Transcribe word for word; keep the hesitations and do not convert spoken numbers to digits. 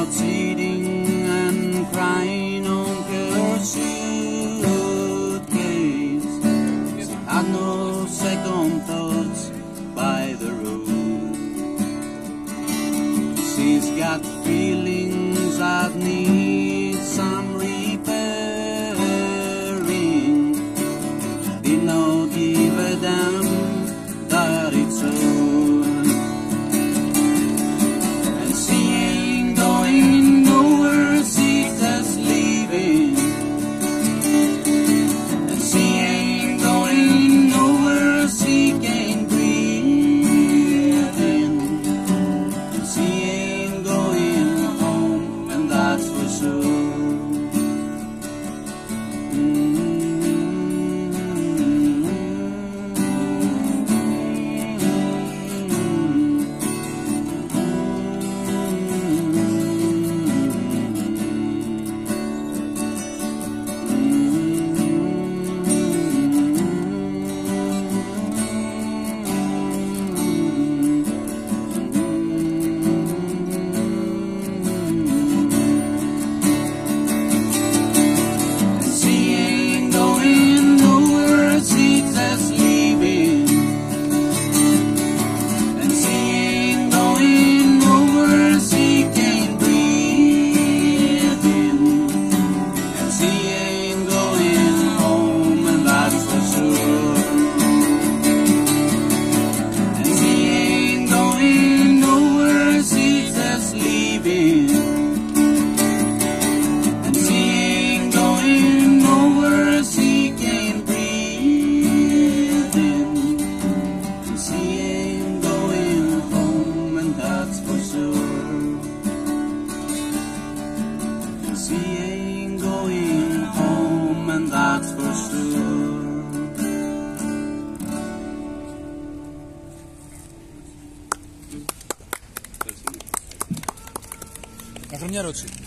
starts eating and crying on her suitcase. She had no second thoughts by the road. She's got feelings that need some repairing. Did not give a damn that it's so. She ain't going home, and that's for sure. Να χρονιά ρώτηση.